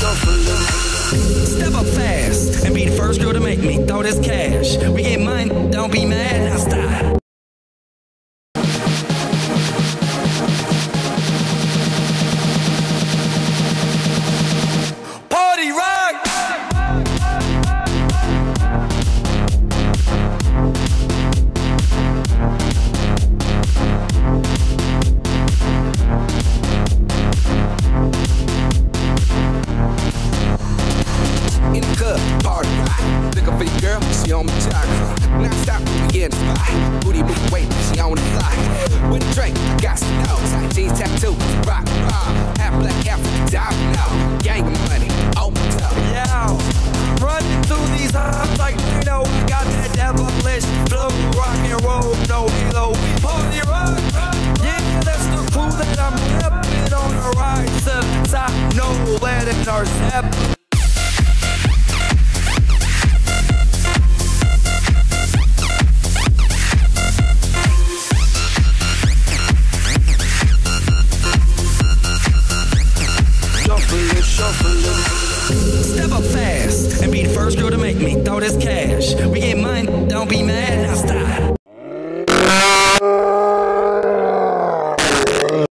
Step up fast and be the first girl to make me throw this cash. We get money, don't be mad, now stop. Party rock! In the club, party rock. Looking for your girl, she on my target. Now stop, we in the spot. Booty move weight, she on the side. With a drink, I got some nose. Jeans tattoo, rock, half black, half dive now. Gang of money, oh my top. Yeah, running through these highs like you know, got that devilish flow, rock and roll, no halo. Party rock, yeah, that's the crew that I'm repping on the right side. No let it our step. Step up fast and be the first girl to make me throw this cash. We get money, don't be mad, now stop.